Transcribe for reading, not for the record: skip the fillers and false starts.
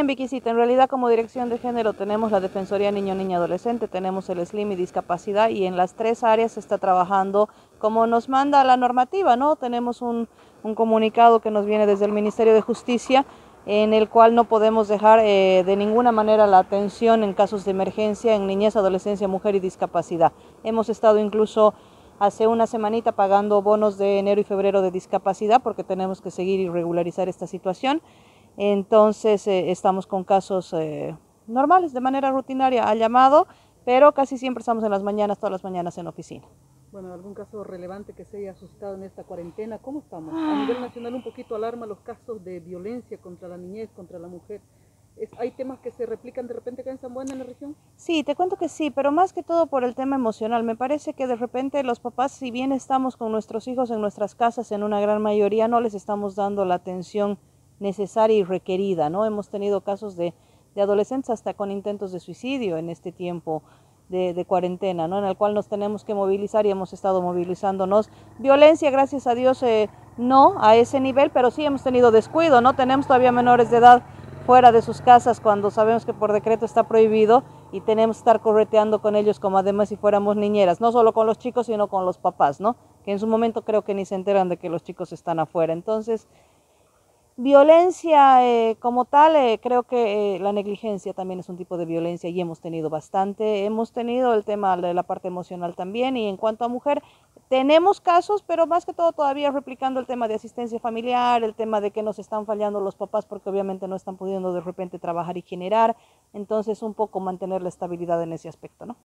Vicky, en realidad como dirección de género tenemos la Defensoría Niño, Niña, Adolescente, tenemos el SLIM y discapacidad, y en las tres áreas se está trabajando como nos manda la normativa, ¿no? Tenemos un comunicado que nos viene desde el Ministerio de Justicia, en el cual no podemos dejar de ninguna manera la atención en casos de emergencia en niñez, adolescencia, mujer y discapacidad. Hemos estado incluso hace una semanita pagando bonos de enero y febrero de discapacidad porque tenemos que seguir y regularizar esta situación. Entonces estamos con casos normales, de manera rutinaria, al llamado, pero casi siempre estamos en las mañanas, todas las mañanas en oficina. Bueno, ¿algún caso relevante que se haya asustado en esta cuarentena? ¿Cómo estamos? A nivel nacional un poquito alarma los casos de violencia contra la niñez, contra la mujer. ¿Hay temas que se replican de repente acá en San Buena, en la región? Sí, te cuento que sí, pero más que todo por el tema emocional. Me parece que de repente los papás, si bien estamos con nuestros hijos en nuestras casas, en una gran mayoría no les estamos dando la atención necesaria y requerida, ¿no? Hemos tenido casos de adolescentes hasta con intentos de suicidio en este tiempo de cuarentena, ¿no? En el cual nos tenemos que movilizar y hemos estado movilizándonos. Violencia, gracias a Dios, no a ese nivel, pero sí hemos tenido descuido, ¿no? Tenemos todavía menores de edad fuera de sus casas cuando sabemos que por decreto está prohibido, y tenemos que estar correteando con ellos como además si fuéramos niñeras, no solo con los chicos sino con los papás, ¿no? Que en su momento creo que ni se enteran de que los chicos están afuera. Entonces, violencia como tal, creo que la negligencia también es un tipo de violencia y hemos tenido bastante. Hemos tenido el tema de la parte emocional también, y en cuanto a mujer, tenemos casos, pero más que todo todavía replicando el tema de asistencia familiar, el tema de que nos están fallando los papás porque obviamente no están pudiendo de repente trabajar y generar. Entonces un poco mantener la estabilidad en ese aspecto, ¿no?